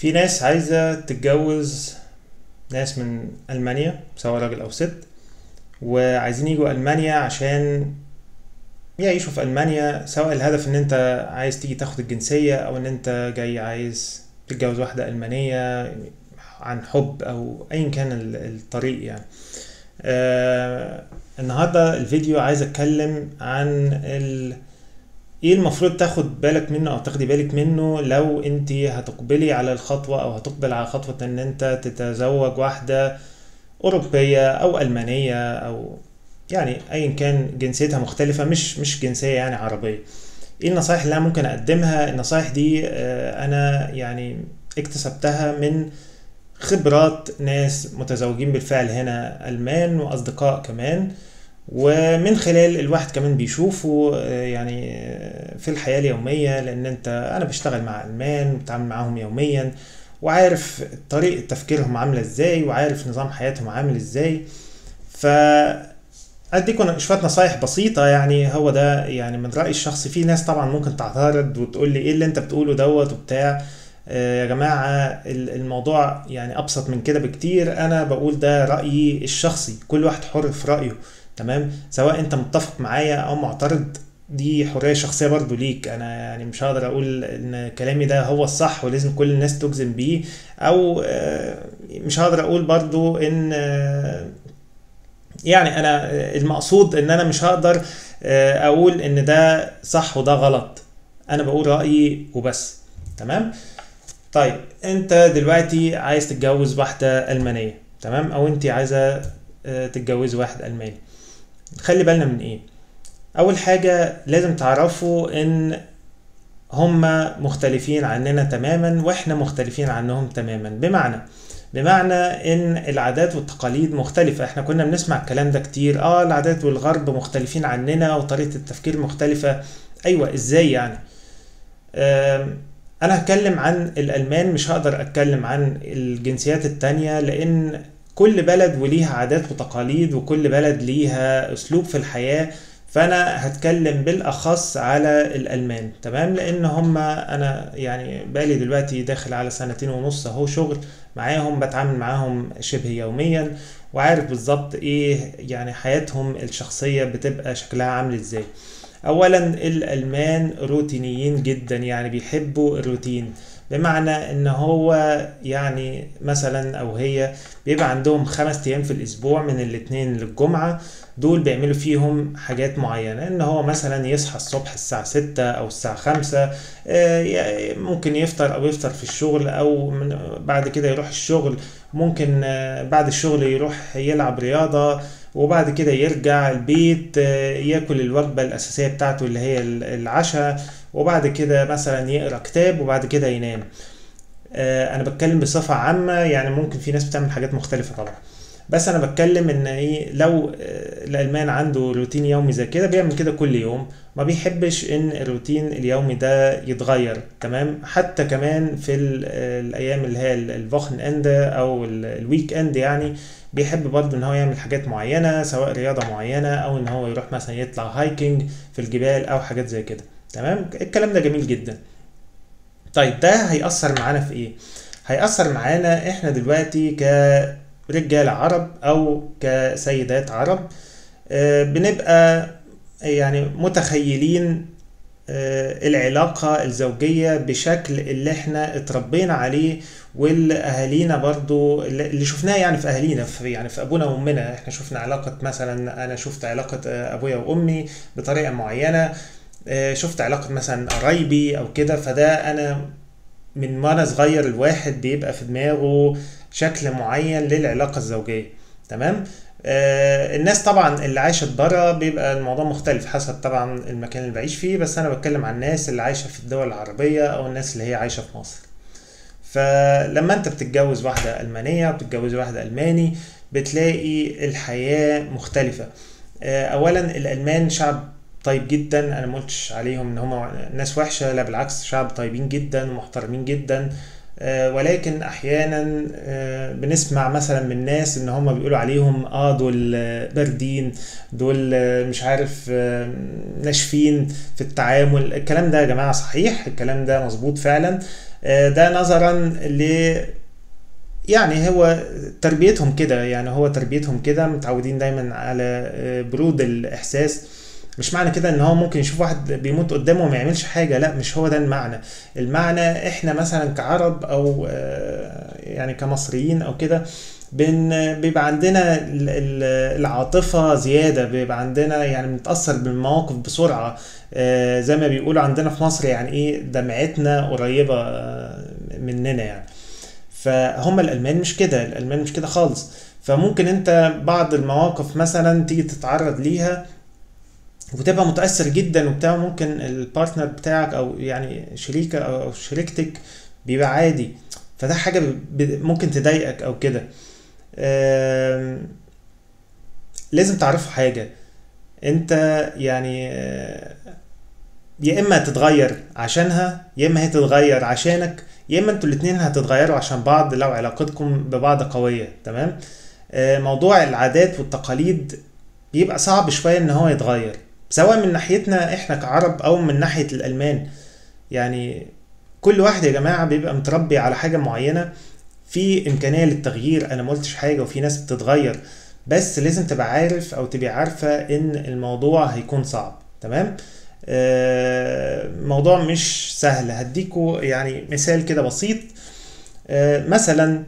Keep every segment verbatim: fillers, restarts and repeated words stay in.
في ناس عايزة تتجوز ناس من ألمانيا سواء راجل أو ست، وعايزين يجوا ألمانيا عشان يعيشوا في ألمانيا، سواء الهدف ان انت عايز تيجي تاخد الجنسية او ان انت جاي عايز تتجوز واحدة ألمانية عن حب او ايا كان ال- الطريق يعني. آه النهاردة الفيديو عايز اتكلم عن ال... ايه المفروض تاخد بالك منه او تاخدي بالك منه لو انت هتقبلي على الخطوة او هتقبل على خطوة ان انت تتزوج واحدة اوروبية او المانية او يعني ايا كان جنسيتها مختلفة، مش مش جنسية يعني عربية. ايه النصايح اللي انا ممكن اقدمها؟ النصايح دي آه، انا يعني اكتسبتها من خبرات ناس متزوجين بالفعل هنا المان واصدقاء كمان، ومن خلال الواحد كمان بيشوفه آه، يعني آه، في الحياة اليومية، لان انت انا بشتغل مع المان وبتعامل معاهم يوميا وعارف طريقة تفكيرهم عاملة ازاي وعارف نظام حياتهم عامل ازاي. ف اديكم شويه نصايح بسيطه، يعني هو ده يعني من رايي الشخصي. في ناس طبعا ممكن تعترض وتقول لي ايه اللي انت بتقوله دوت وبتاع. آه، يا جماعه ال- الموضوع يعني ابسط من كده بكتير. انا بقول ده رايي الشخصي، كل واحد حر في رايه. تمام، سواء انت متفق معايا او معترض، دي حريه شخصيه برضو ليك. انا يعني مش هقدر اقول ان كلامي ده هو الصح ولازم كل الناس تجزم بيه، او آه، مش هقدر اقول برضو ان آه، يعني انا المقصود ان انا مش هقدر آه، اقول ان ده صح وده غلط. انا بقول رأيي وبس. تمام. طيب انت دلوقتي عايز تتجوز واحدة ألمانية، تمام، او انت عايزة آه، تتجوز واحد ألماني. خلي بالنا من ايه؟ اول حاجة لازم تعرفوا ان هما مختلفين عننا تماما واحنا مختلفين عنهم تماما. بمعنى بمعنى ان العادات والتقاليد مختلفة. احنا كنا بنسمع الكلام ده كتير، اه العادات والغرب مختلفين عننا وطريقة التفكير مختلفة. ايوه، ازاي يعني؟ آم، انا هتكلم عن الالمان، مش هقدر اتكلم عن الجنسيات التانية، لان كل بلد وليها عادات وتقاليد وكل بلد ليها اسلوب في الحياة. فانا هتكلم بالاخص على الالمان، تمام، لان هم انا يعني بقالي دلوقتي داخل على سنتين ونص اهو شغل معاهم، بتعامل معاهم شبه يوميا وعارف بالظبط ايه يعني حياتهم الشخصية بتبقى شكلها عامل ازاي. اولا الالمان روتينيين جدا، يعني بيحبوا الروتين. بمعنى ان هو يعني مثلا او هي بيبقى عندهم خمس ايام في الاسبوع من الاثنين للجمعة، دول بيعملوا فيهم حاجات معينة. ان هو مثلا يصحى الصبح الساعة ستة او الساعة خمسة، آه، ي- ممكن يفطر او يفطر في الشغل او من بعد كده يروح الشغل. ممكن آه، بعد الشغل يروح يلعب رياضة، وبعد كده يرجع البيت آه، ياكل الوجبة الأساسية بتاعته اللي هي ال- العشاء، وبعد كده مثلا يقرأ كتاب وبعد كده ينام. آه، أنا بتكلم بصفة عامة، يعني ممكن في ناس بتعمل حاجات مختلفة طبعا، بس أنا بتكلم إن إيه لو آه، الألمان عنده روتين يومي زي كده بيعمل كده كل يوم، ما بيحبش إن الروتين اليومي ده يتغير. تمام، حتى كمان في ال- آه، الأيام اللي هي الفوخن إند أو ال- الويك إند يعني بيحب برضه ان هو يعمل حاجات معينة، سواء رياضة معينة او ان هو يروح مثلا يطلع هايكنج في الجبال او حاجات زي كده. تمام، الكلام ده جميل جدا. طيب ده هيأثر معانا في ايه؟ هيأثر معانا احنا دلوقتي كرجال عرب او كسيدات عرب. آه، بنبقى يعني متخيلين آه، العلاقة الزوجية بشكل اللي احنا اتربينا عليه، واللي اهالينا برضو اللي اللي شفناه يعني في اهالينا، في يعني في ابونا وامنا. احنا شفنا علاقة، مثلا انا شفت علاقة آه، ابويا وامي بطريقة معينة، آه، شفت علاقة مثلا قرايبي او كده. فده انا من وانا صغير الواحد بيبقى في دماغه شكل معين للعلاقة الزوجية. تمام. آه الناس طبعا اللي عايشة برا بيبقى الموضوع مختلف حسب طبعا المكان اللي بعيش فيه، بس انا بتكلم عن الناس اللي عايشة في الدول العربية او الناس اللي هي عايشة في مصر. فلما انت بتتجوز واحدة ألمانية وبتتجوز واحدة ألماني بتلاقي الحياة مختلفة. آه، اولا الألمان شعب طيب جدا، انا مقلتش عليهم ان هم ناس وحشة، لا بالعكس، شعب طيبين جدا ومحترمين جدا. آه، ولكن احيانا آه، بنسمع مثلا من ناس ان هم بيقولوا عليهم اه دول آه، باردين، دول آه، مش عارف آه، ناشفين في التعامل. الكلام ده يا جماعة صحيح، الكلام ده مظبوط فعلا. آه، ده نظرا ل يعني هو تربيتهم كده، يعني هو تربيتهم كده متعودين دايما على آه، برود الإحساس. مش معنى كده ان هو ممكن يشوف واحد بيموت قدامه وما يعملش حاجة، لا مش هو ده المعنى. المعنى احنا مثلا كعرب او آه، يعني كمصريين او كده، بن بيبقى عندنا ال- ال- العاطفة زيادة، بيبقى عندنا يعني بنتأثر بالمواقف بسرعة. آه، زي ما بيقولوا عندنا في مصر يعني ايه، دمعتنا قريبة آه، مننا يعني. فهم الالمان مش كده، الالمان مش كده خالص. فممكن انت بعض المواقف مثلا تيجي تتعرض ليها وتبقى متأثر جدا وبتاع، ممكن البارتنر بتاعك او يعني شريكة او أو شريكتك بيبقى عادي. فده حاجة ب- ممكن تضايقك او كده. آم، لازم تعرفوا حاجة. انت يعني آه، يا اما تتغير عشانها، يا اما هي تتغير عشانك، يا اما انتوا الاتنين هتتغيروا عشان بعض لو علاقتكم ببعض قوية. تمام. آه، موضوع العادات والتقاليد بيبقى صعب شوية ان هو يتغير، سواء من ناحيتنا احنا كعرب او من ناحية الالمان. يعني كل واحد يا جماعة بيبقى متربي على حاجة معينة، في امكانية للتغيير، انا ما قلتش حاجة، وفي ناس بتتغير، بس لازم تبقى عارف او تبقى عارفة ان الموضوع هيكون صعب. تمام. آه، موضوع مش سهل. هديكوا يعني مثال كده بسيط. آه، مثلا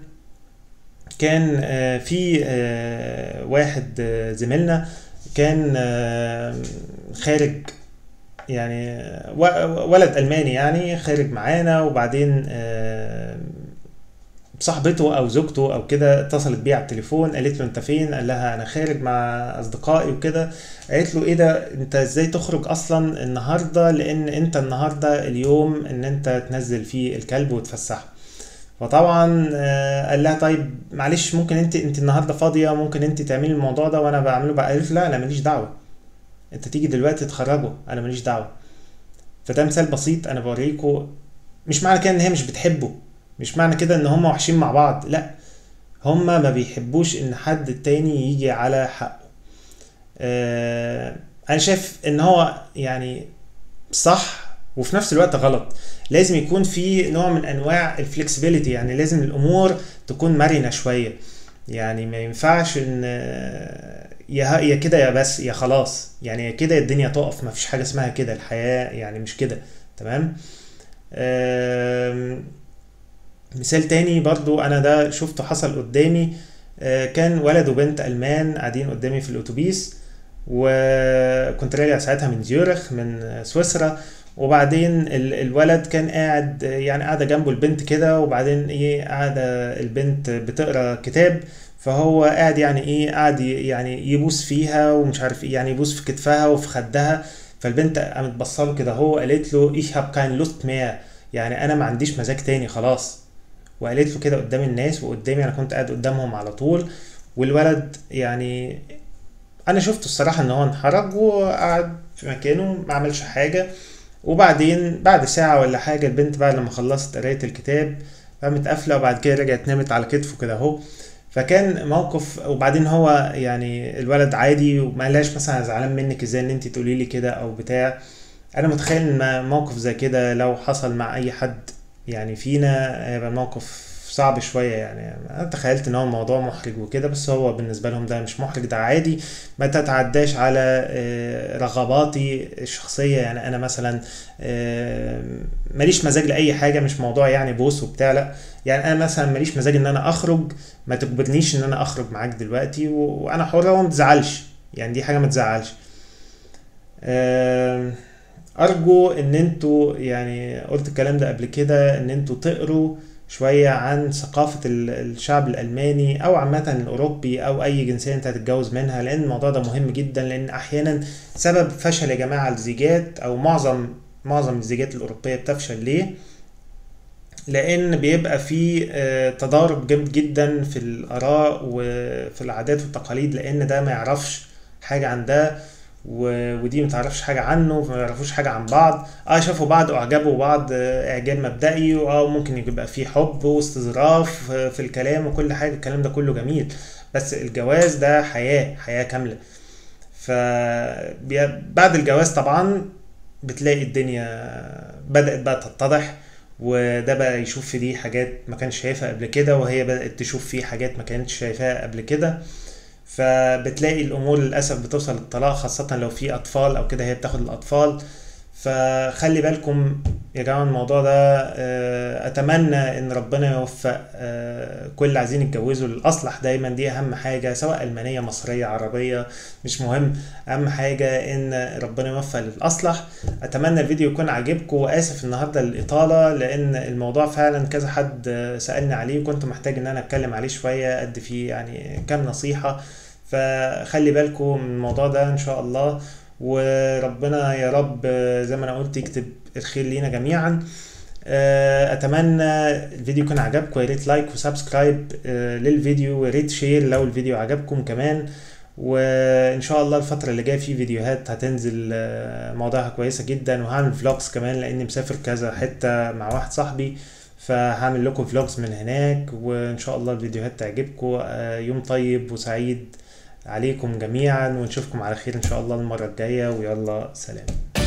كان آه، في آه، واحد آه، زميلنا كان آه، خارج، يعني و- ولد ألماني يعني خارج معانا، وبعدين آه، صاحبته او زوجته او كده اتصلت بيه على التليفون، قالت له انت فين؟ قال لها انا خارج مع اصدقائي وكده. قالت له ايه ده، انت ازاي تخرج اصلا النهارده؟ لان انت النهارده اليوم ان انت تنزل فيه الكلب وتفسحه. فطبعا آه، قال لها طيب معلش، ممكن انت انت النهارده فاضيه، ممكن انت تعملي الموضوع ده وانا بعمله بقى. قالت له لا انا ماليش دعوه، انت تيجي دلوقتي تخرجه، انا ماليش دعوه. فده مثال بسيط انا بوريكم. مش معنى كده ان هي مش بتحبه، مش معنى كده ان هم وحشين مع بعض، لا، هما ما بيحبوش ان حد تاني يجي على حقه. آه انا شايف ان هو يعني صح وفي نفس الوقت غلط. لازم يكون في نوع من انواع الفلكسبيليتي، يعني لازم الامور تكون مرنة شوية. يعني ما ينفعش ان آه، يا يا كده يا بس يا خلاص، يعني يا كده الدنيا تقف، ما فيش حاجة اسمها كده، الحياة يعني مش كده. تمام. آم، مثال تاني برضو انا ده شفته حصل قدامي. آه، كان ولد وبنت المان قاعدين قدامي في الاتوبيس، وكنت راجع ساعتها من زيورخ من سويسرا. وبعدين ال- الولد كان قاعد، يعني قاعدة جنبه البنت كده، وبعدين ايه قاعدة البنت بتقرا كتاب، فهو قاعد يعني ايه قاعد ي- يعني يبوس فيها ومش عارف ايه، يعني يبوس في كتفها وفي خدها. فالبنت قامت بصله كده، هو قالت له ich hab kein Lust mehr، يعني انا ما عنديش مزاج تاني خلاص. وقالت له كده قدام الناس وقدامي، انا كنت قاعد قدامهم على طول. والولد يعني انا شفته الصراحة ان هو انحرج وقعد في مكانه ما عملش حاجة. وبعدين بعد ساعة ولا حاجة، البنت بعد لما خلصت قراية الكتاب قامت قافلة، وبعد كده رجعت نامت على كتفه كده اهو. فكان موقف. وبعدين هو يعني الولد عادي وما قالهاش مثلا أنا زعلان منك ازاي ان انت تقولي لي كده او بتاع. انا متخيل ان موقف زي كده لو حصل مع اي حد يعني فينا هيبقى الموقف صعب شوية. يعني انا تخيلت ان هو الموضوع محرج وكده، بس هو بالنسبة لهم ده مش محرج، ده عادي. ما تتعداش على آه، رغباتي الشخصية. يعني انا مثلا آه، ماليش مزاج لأي حاجة، مش موضوع يعني بوس وبتاع، لا. يعني انا مثلا ماليش مزاج ان انا اخرج، ما تجبرنيش ان انا اخرج معاك دلوقتي، و- وانا حرة وما تزعلش، يعني دي حاجة ما تزعلش. آم، ارجو ان انتوا، يعني قلت الكلام ده قبل كده، ان انتوا تقروا شوية عن ثقافة ال- الشعب الألماني أو عامة الأوروبي أو أي جنسية أنت هتتجوز منها، لأن الموضوع ده مهم جدا. لأن أحيانا سبب فشل يا جماعة الزيجات، أو معظم معظم الزيجات الأوروبية بتفشل ليه؟ لأن بيبقى في آه، تضارب جامد جدا في الآراء وفي العادات والتقاليد، لأن ده ما يعرفش حاجة عن ده، و- ودي ما تعرفش حاجة عنه، فما يعرفوش حاجة عن بعض. اه شافوا بعض واعجبوا بعض آه، اعجاب مبدئي، واه ممكن يبقى في حب واستظراف آه، في الكلام وكل حاجة، الكلام ده كله جميل. بس الجواز ده حياة حياة كاملة. ف بي- بعد الجواز طبعا بتلاقي الدنيا بدأت بقى تتضح، وده بقى يشوف في دي حاجات ما كانش شايفها قبل كده، وهي بدأت تشوف فيه حاجات ما كانتش شايفاها قبل كده. فبتلاقي الامور للاسف بتوصل للطلاق، خاصة لو في اطفال او كده هي بتاخد الاطفال. فخلي بالكم يا جماعة من الموضوع ده. آه، اتمنى ان ربنا يوفق آه، كل اللي عايزين يتجوزوا للاصلح دايما، دي اهم حاجة، سواء المانية مصرية عربية مش مهم، اهم حاجة ان ربنا يوفق للاصلح. اتمنى الفيديو يكون عاجبكم، واسف النهاردة الاطالة لان الموضوع فعلا كذا حد آه، سألني عليه، وكنت محتاج ان انا اتكلم عليه شوية، ادي فيه يعني كام نصيحة. فخلي بالكم من الموضوع ده ان شاء الله، وربنا يا رب آه، زي ما انا قلت يكتب الخير لينا جميعا. آه، اتمنى الفيديو يكون عجبكم، يا ريت لايك وسبسكرايب آه، للفيديو، ويا ريت شير لو الفيديو عجبكم كمان. وان شاء الله الفتره اللي جايه في فيديوهات هتنزل آه، مواضيعها كويسه جدا، وهعمل فلوجز كمان لاني مسافر كذا حته مع واحد صاحبي، فهعمل لكم فلوجز من هناك، وان شاء الله الفيديوهات تعجبكم. آه، يوم طيب وسعيد عليكم جميعا، ونشوفكم على خير ان شاء الله المره الجايه، ويلا سلام.